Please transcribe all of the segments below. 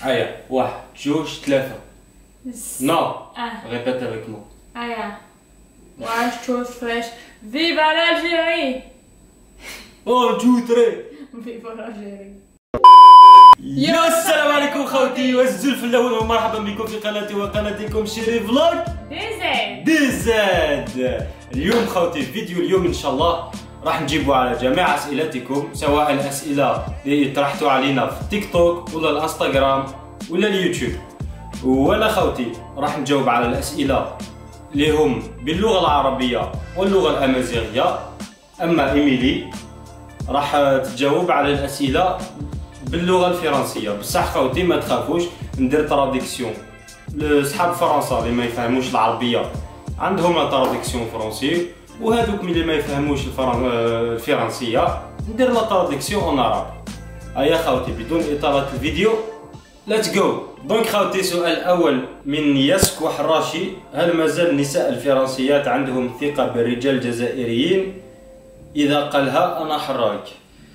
Allez, 1 2 3. Non. Répète avec moi. Allez. 1 2 3. Viva l'Algérie! 1 2 3. Viva l'Algérie. يا السلام عليكم خوتي والزلف الاول ومرحبا بكم في قناتي وقناتكم شيري فلوج دي زاد. اليوم خوتي فيديو اليوم ان شاء الله راح نجيبوا على جميع اسئلتكم، سواء الاسئله اللي طرحتوا علينا في التيك توك ولا الانستغرام ولا اليوتيوب. وانا خوتي راح نجاوب على الاسئله اللي هم باللغه العربيه واللغه الامازيغيه. اما ايميلي راح تجاوب على الاسئله باللغه الفرنسيه. بصح خوتي ما تخافوش، ندير تراديكسيون لصحاب فرنسا اللي ما يفهموش العربيه، عندهم لا تراديكسيون فرونسي، وهذوك اللي ما يفهموش الفرنسيه ندير لا تراديكسيون اون عرب. هيا خوتي بدون اطاله الفيديو ليتس جو. دونك خوتي السؤال الاول من ياسك وحراشي: هل مازال النساء الفرنسيات عندهم ثقه بالرجال الجزائريين؟ اذا قالها انا حراك.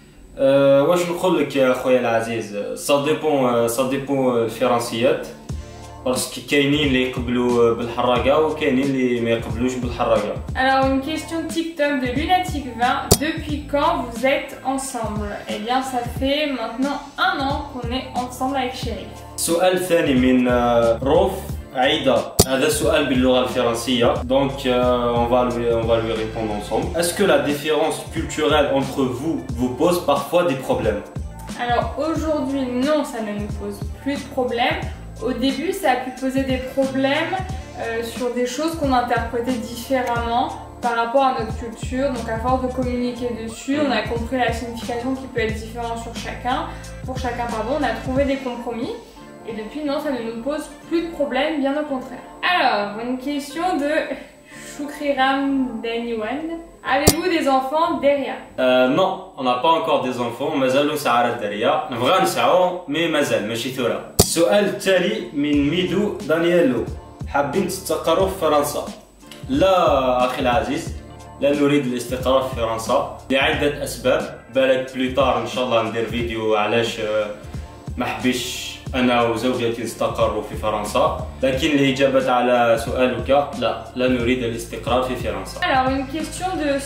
واش نقول لك يا خويا العزيز، سا ديبون الفرنسيات، باسكو كاينين اللي يقبلوا بالحراقه وكاينين اللي ما يقبلوش بالحراقه. Alors une question TikTok de Lunatic 20: depuis quand vous êtes ensemble? Eh bien ça fait maintenant 1 an qu'on est ensemble avec Chérif. السؤال الثاني من روف عيدة، هذا سؤال باللغة الفرنسية، donc on va lui répondre ensemble. Est-ce que la différence culturelle entre vous pose parfois des problèmes? Alors aujourd'hui non, ça ne nous pose plus de problèmes. Au début ça a pu poser des problèmes sur des choses qu'on interprétait différemment par rapport à notre culture. Donc à force de communiquer dessus, on a compris la signification qui peut être différente pour chacun, on a trouvé des compromis. Et depuis, non, ça ne nous pose plus de problème, bien au contraire. Alors, une question de Shukriram Danywan: avez-vous des enfants derrière? Non, on n'a pas encore des enfants. مازالوا ساعات دريا نبغى نسعوا مي مازال ماشي ثورة. السؤال التالي من ميدو دانييلو: حابين تستقروا في فرنسا؟ لا اخي العزيز، لا نريد الاستقرار في فرنسا لعدة اسباب. بالك بلوطار ان شاء الله ندير فيديو علاش ما حبيش أنا وزوجتي نستقروا في فرنسا، لكن الإجابة على سؤالك لا نريد الاستقرار في فرنسا. Alors une question de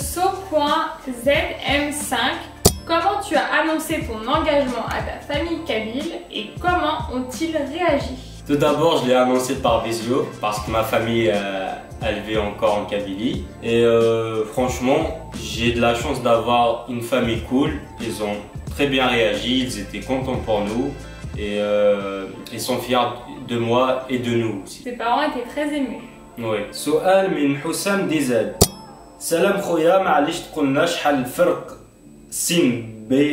So.zm5: comment tu as annoncé ton engagement à ta famille kabyle et comment ont-ils réagi? Tout d'abord, je l'ai annoncé par visio parce que ma famille elle vit encore en Kabylie et franchement, j'ai de la chance d'avoir une famille cool. Ils ont très bien réagi, ils étaient contents pour nous. Et ils sont fiers de moi et de nous aussi. Tes parents étaient très émus. Oui. سؤال من حسام ديزاد: سلام خويا، معليش تقولنا شحال الفرق سن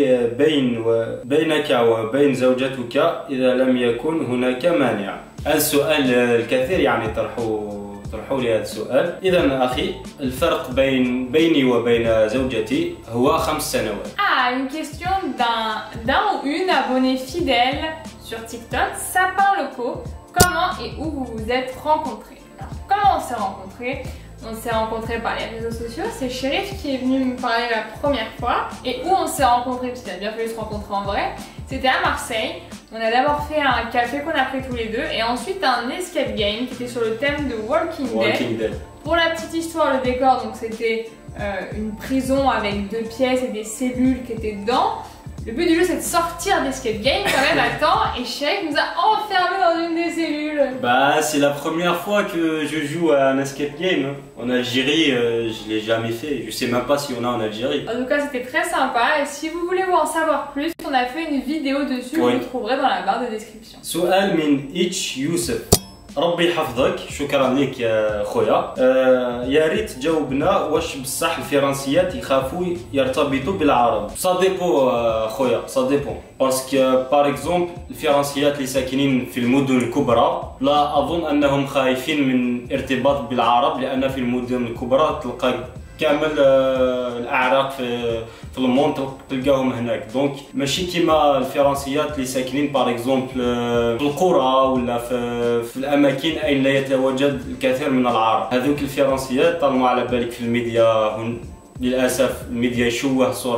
بينك وبين زوجتك إذا لم يكن هناك مانع. السؤال الكثير يعني طرحوا لي هذا السؤال. إذا أخي الفرق بيني وبين زوجتي هو 5 سنوات. Une question d'un ou une abonné fidèle sur TikTok, Sapin Loco: comment et où vous vous êtes rencontrés? Alors, comment on s'est rencontrés? On s'est rencontrés par les réseaux sociaux. C'est Chérif qui est venu me parler la première fois. Et où on s'est rencontrés, parce qu'il a bien fallu se rencontrer en vrai, c'était à Marseille. On a d'abord fait un café qu'on a pris tous les deux et ensuite un escape game qui était sur le thème de Walking Dead. Pour la petite histoire, le décor, donc c'était une prison avec 2 pièces et des cellules qui étaient dedans. Le but du jeu, c'est de sortir d'escape game quand même à temps, et Chérif nous a enfermés dans une des cellules. Bah, c'est la première fois que je joue à un escape game. En Algérie, je l'ai jamais fait. Je sais même pas si on a en Algérie. En tout cas, c'était très sympa, et si vous voulez en savoir plus, on a fait une vidéo dessus que vous trouverez dans la barre de description. سؤال من إتش يوسف: ربي يحفظك، شكرا لك يا خويا. يا ريت تجاوبنا واش بصح الفرنسيات يخافوا يرتبطوا بالعرب؟ سا ديبو خويا، سا ديبو، باسكو باغ اكزومبل الفرنسيات اللي ساكنين في المدن الكبرى لا اظن انهم خايفين من ارتباط بالعرب، لان في المدن الكبرى تلقى كامل الاعراق في الموند تلقاهم هناك. دونك ماشي كيما الفرنسيات اللي ساكنين باغ اكزومبل في القرى ولا في الاماكن اين لا يتواجد الكثير من العرب. هذوك الفرنسيات طالما على بالك في الميديا للاسف الميديا يشوه صوره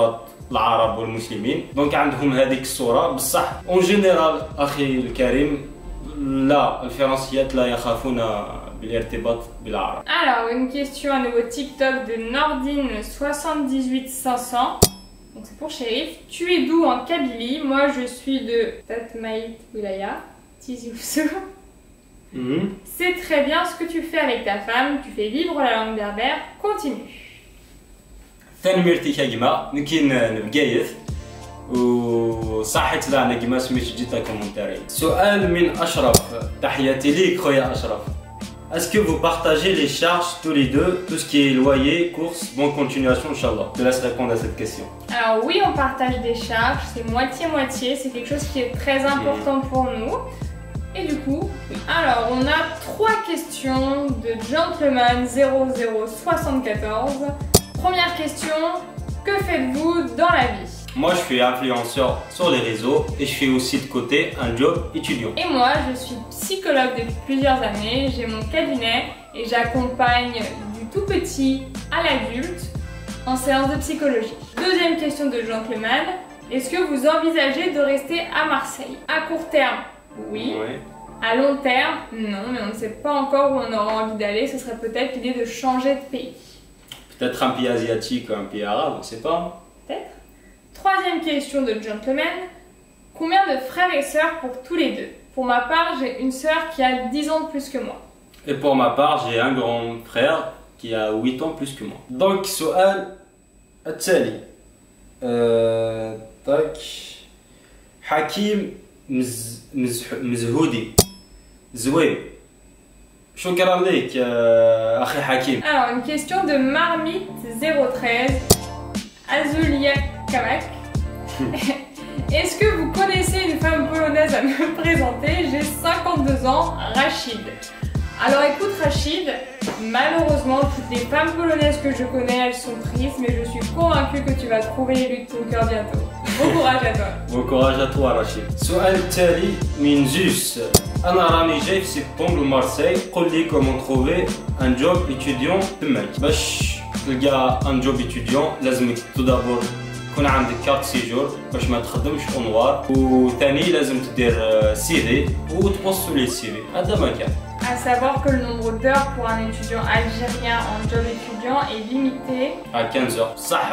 العرب والمسلمين دونك عندهم هذيك الصورة بصح اون جينيرال اخي الكريم لا الفرنسيات لا يخافون بالارتباط بالعرب. Alors une question à nouveau TikTok de Nordine 78500. Donc c'est pour Chérif. Tu es d'où en Kabylie? Moi je suis de Tatmaït Wilaya, Tizi Ouzou. C'est très bien ce que tu fais avec ta femme, tu fais vivre la langue berbère, continue. ثاني مرتي كيما كاين بقايث وصحيت لا انا كيما سميت جيتا كومونتاري. سؤال من اشرف، تحياتي ليك خويا اشرف. Est-ce que vous partagez les charges tous les deux, tout ce qui est loyer, courses? Bonne continuation, Inch'Allah. Je te laisse répondre à cette question. Alors oui, on partage des charges, c'est moitié-moitié, c'est quelque chose qui est très important pour nous. Et du coup, alors on a 3 questions de Gentleman 0074. Première question, que faites-vous dans la vie? Moi je suis influenceur sur les réseaux et je fais aussi de côté un job étudiant. Et moi je suis psychologue depuis plusieurs années, j'ai mon cabinet et j'accompagne du tout petit à l'adulte en séance de psychologie. Deuxième question de Gentleman, est-ce que vous envisagez de rester à Marseille? À court terme, oui. À long terme, non, mais on ne sait pas encore où on aura envie d'aller, ce serait peut-être l'idée de changer de pays. Peut-être un pays asiatique ou un pays arabe, on ne sait pas. Peut-être. Troisième question de Gentleman, combien de frères et sœurs pour tous les deux? Pour ma part, j'ai une sœur qui a 10 ans de plus que moi. Et pour ma part, j'ai un grand frère qui a 8 ans plus que moi. Donc, سؤال التالي حكيم مزهودي زوي. شكرا لك أخي حكيم. Alors, une question de Marmite 013 Azulia Kamak. Est-ce que vous connaissez une femme polonaise à me présenter? J'ai 52 ans, Rachid. Alors écoute Rachid, malheureusement toutes les femmes polonaises que je connais elles sont prises, mais je suis convaincue que tu vas trouver l'élu de ton cœur bientôt. Bon courage à toi. Bon courage à toi Rachid. السؤال التالي من زوس. أنا راني جاي في سبتمبر لمارسيل، قول لي كومون تروفي ان جوب إتيديون تماك. باش تلقى ان جوب إتيديون لازمك تو دابور يكون عندك كارت سيجور باش ما تخدمش اونوار، وثاني لازم تدير سي في وتبوستولي السي في. هذا ما كان. À savoir que le nombre d'heures pour un étudiant algérien en job étudiant est limité à 15 heures. صح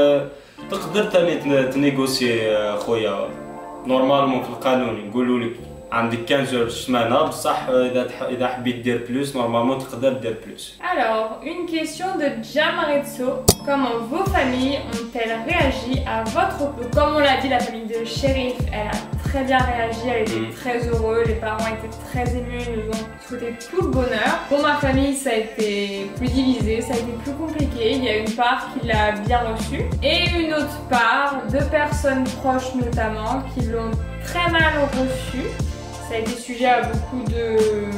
تقدر ثاني تنيغوسي خويا نورمالمون في القانون يقولوا لك عندك 15 heures سمانه بصح اذا حبيت دير بلوس نورمالمون تقدر دير بلوس. Alors, une question de Jamarezzo. Comment vos familles ont-elles réagi à votre couple? Comme on l'a dit, la famille de Chérif, elle a très bien réagi, elle était très heureuse, les parents étaient très émus, ils nous ont souhaité tout le bonheur. Pour ma famille, ça a été plus divisé, ça a été plus compliqué. Il y a une part qui l'a bien reçu et une autre part, 2 personnes proches notamment, qui l'ont très mal reçu. Ça a été sujet à beaucoup de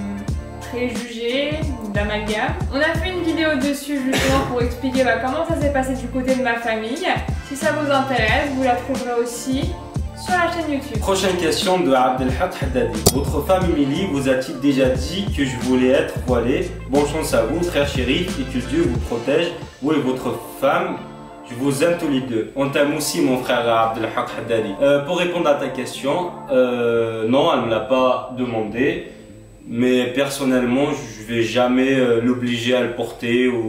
préjugés, d'amalgame. On a fait une vidéo dessus justement pour expliquer comment ça s'est passé du côté de ma famille. Si ça vous intéresse, vous la trouverez aussi sur la chaîne YouTube. Prochaine question de Abdelhak Haddadi. Votre femme Émilie vous a-t-il déjà dit que je voulais être voilée? Bonne chance à vous, frère Chérif, et que Dieu vous protège, vous et votre femme. Je vous aime tous les deux. On t'aime aussi mon frère Abdelhak Haddadi. Pour répondre à ta question, non, elle ne me l'a pas demandé. Mais personnellement, je vais jamais l'obliger à le porter ou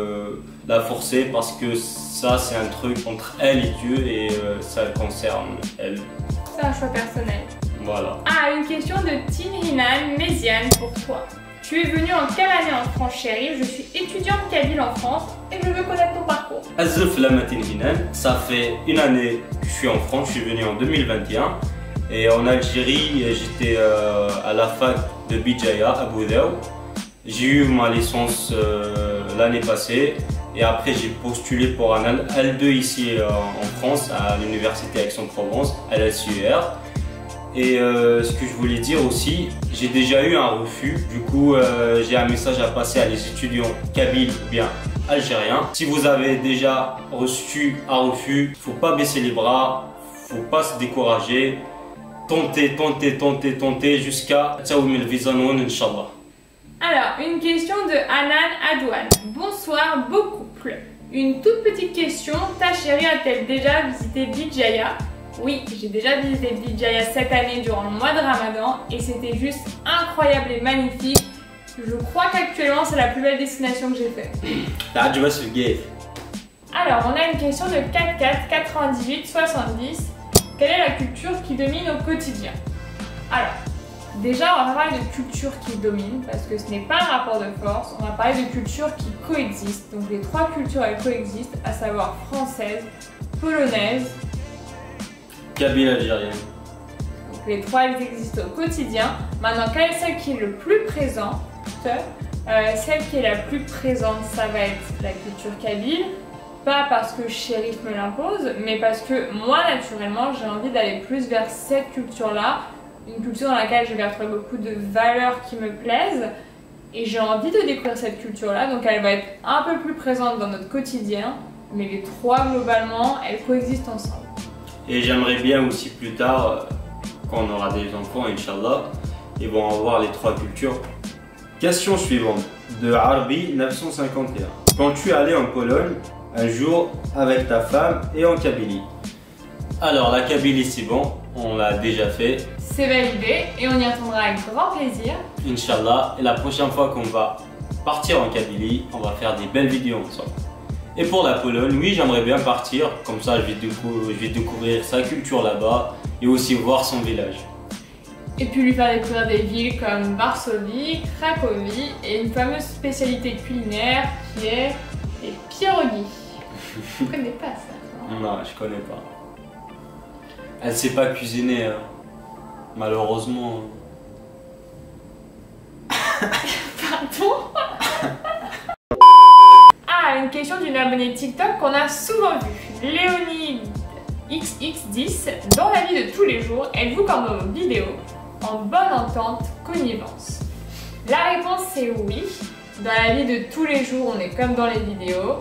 la forcer parce que ça c'est un truc entre elle et Dieu et ça le concerne elle. C'est un choix personnel. Voilà. Ah, une question de Timrinan Méziane pour toi. Tu es venu en quelle année en France, Chérif? Je suis étudiante kabyle en France et je veux connaître ton parcours. Azuf Lamatin Hinan, ça fait une année que je suis en France, je suis venu en 2021. Et en Algérie, j'étais à la fac de Bijaya à Boudéo. J'ai eu ma licence l'année passée et après j'ai postulé pour un L2 ici en France à l'université Aix-en-Provence, à la SUR. Et ce que je voulais dire aussi, j'ai déjà eu un refus. Du coup, j'ai un message à passer à les étudiants kabyles ou bien algériens. Si vous avez déjà reçu un refus, il ne faut pas baisser les bras, il ne faut pas se décourager. Tentez jusqu'à Tsaoum el Vizanon, Inch'Allah. Alors, une question de Anan Adouane. Bonsoir, beau couple. Une toute petite question, ta chérie a-t-elle déjà visité Bijaya? Oui, j'ai déjà visité Bijaya cette année durant le mois de Ramadan et c'était juste incroyable et magnifique. Je crois qu'actuellement c'est la plus belle destination que j'ai faite. Alors, on a une question de 44 98 70. Quelle est la culture qui domine au quotidien? Alors, déjà, on va parler de culture qui domine parce que ce n'est pas un rapport de force. On va parler de culture qui coexistent. Donc, les trois cultures elles coexistent, à savoir française, polonaise, kabyle algérienne. Donc, les trois elles existent au quotidien. Maintenant, quelle est celle qui est le plus présente? Celle qui est la plus présente, ça va être la culture kabyle. Pas parce que Chérif me l'impose, mais parce que moi, naturellement, j'ai envie d'aller plus vers cette culture-là. Une culture dans laquelle je vais retrouver beaucoup de valeurs qui me plaisent. Et j'ai envie de découvrir cette culture-là, donc elle va être un peu plus présente dans notre quotidien. Mais les trois, globalement, elles coexistent ensemble. Et j'aimerais bien aussi plus tard, quand on aura des enfants, Inch'Allah, ils vont avoir les trois cultures. Question suivante, de Arbi 951. Quand tu es allé en Pologne, un jour avec ta femme et en Kabylie. Alors la Kabylie c'est bon, on l'a déjà fait. C'est validé et on y retournera avec grand plaisir. Inch'Allah, et la prochaine fois qu'on va partir en Kabylie, on va faire des belles vidéos ensemble. Et pour la Pologne, oui j'aimerais bien partir, comme ça je vais découvrir sa culture là-bas et aussi voir son village. Et puis lui faire découvrir des villes comme Varsovie, Cracovie et une fameuse spécialité culinaire qui est les pierogies. Je connais pas ça. Non, je connais pas. Elle sait pas cuisiner, hein. Malheureusement. Pardon. Ah, une question d'une abonnée TikTok qu'on a souvent vue. Léonie XX10. Dans la vie de tous les jours, êtes-vous comme dans vos vidéos, en bonne entente, connivence? La réponse c'est oui. Dans la vie de tous les jours, on est comme dans les vidéos.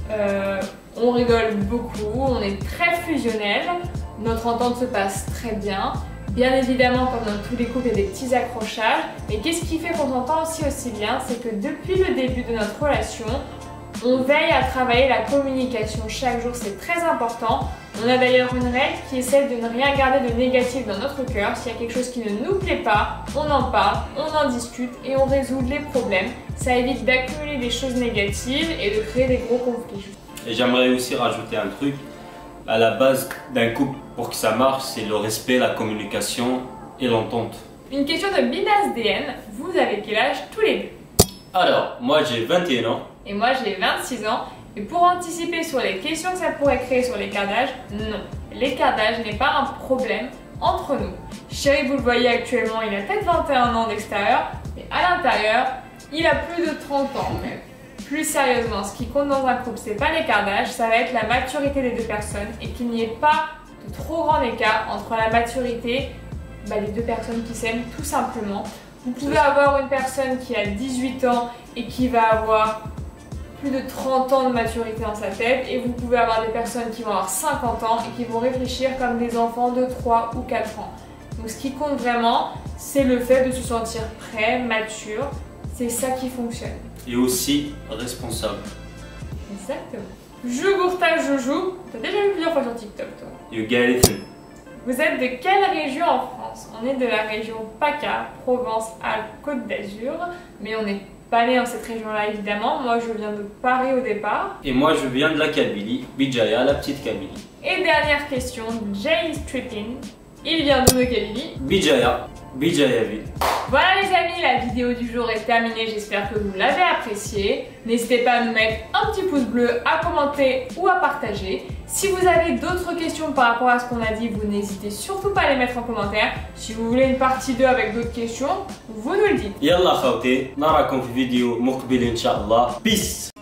On rigole beaucoup, on est très fusionnel. Notre entente se passe très bien. Bien évidemment, comme dans tous les couples, il y a des petits accrochages. Mais qu'est-ce qui fait qu'on s'entend aussi bien? C'est que depuis le début de notre relation, on veille à travailler la communication chaque jour, c'est très important. On a d'ailleurs une règle qui est celle de ne rien garder de négatif dans notre cœur. S'il y a quelque chose qui ne nous plaît pas, on en parle, on en discute et on résout les problèmes. Ça évite d'accumuler des choses négatives et de créer des gros conflits. Et j'aimerais aussi rajouter un truc. À la base d'un couple, pour que ça marche, c'est le respect, la communication et l'entente. Une question de BinasDN. Vous avez quel âge tous les deux? Alors, moi j'ai 21 ans. Et moi j'ai 26 ans. Et pour anticiper sur les questions que ça pourrait créer sur l'écart d'âge, non. L'écart d'âge n'est pas un problème entre nous. Chéri, vous le voyez actuellement, il a peut-être 21 ans d'extérieur, mais à l'intérieur, il a plus de 30 ans. Mais plus sérieusement, ce qui compte dans un couple, c'est pas l'écart d'âge, ça va être la maturité des deux personnes et qu'il n'y ait pas de trop grand écart entre la maturité des deux personnes qui s'aiment tout simplement. Vous pouvez avoir une personne qui a 18 ans et qui va avoir plus de 30 ans de maturité dans sa tête, et vous pouvez avoir des personnes qui vont avoir 50 ans et qui vont réfléchir comme des enfants de 3 ou 4 ans. Donc ce qui compte vraiment, c'est le fait de se sentir prêt, mature, c'est ça qui fonctionne. Et aussi responsable. Exactement. Jougourta Joujou, t'as déjà vu plusieurs fois sur TikTok toi. You get it. Vous êtes de quelle région en France? On est de la région PACA, Provence-Alpes-Côte d'Azur, mais on n'est pas né dans cette région-là évidemment. Moi je viens de Paris au départ. Et moi je viens de la Kabylie, Bijaya, la petite Kabylie. Et dernière question, Jay Stripping. Il vient d'où de Kabylie? Bijaya, Bijayaville. Voilà les amis, la vidéo du jour est terminée, j'espère que vous l'avez appréciée. N'hésitez pas à nous mettre un petit pouce bleu, à commenter ou à partager. Si vous avez d'autres questions par rapport à ce qu'on a dit, vous n'hésitez surtout pas à les mettre en commentaire. Si vous voulez une partie 2 avec d'autres questions, vous nous le dites. Yalla khawti, narakum fi vidéo muqbil inshallah. Peace.